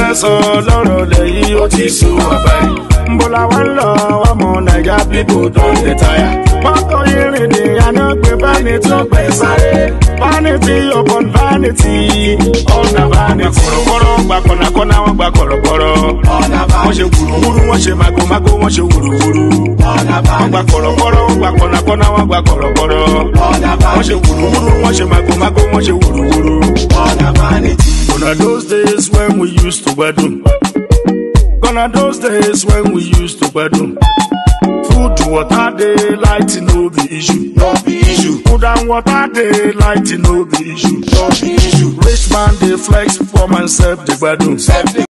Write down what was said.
fẹ́ sọ lọ́rọ̀ lẹ́yìn ó ti sú àbáyé. Mbola wa ń lọ ọmọ Naija people don dey tire. Mọ́tò irin ni àná gbé báni tó gbé sáré. Vanity upon vanity, ọ̀nà vanity. Kọ̀rọ̀kọ̀rọ̀ gba kọ̀nàkọ̀nà wọn gba kọ̀rọ̀kọ̀rọ̀. Wọ́n ṣe wùrùwùrù, wọ́n ṣe màgòmágó, wọ́n ṣe wùrùwùrù. Wọ́n gba kọ̀rọ̀kọ̀rọ̀, wọ́n gba kọ̀nàkọ̀nà wọn gba kọ̀rọ̀kọ̀rọ̀. Wọ́n ṣe wùrùwùrù, wọ́n ṣe màgòmágó, wọ́n ṣe wùrùwùrù. Gonna those days when we used to gbadun. Gonna those days when we used to gbadun. Food, water, day, light, no be issue. No be issue. Food and water, day, light, no be issue. No be issue. Rich man, they flex for myself, they gbadun.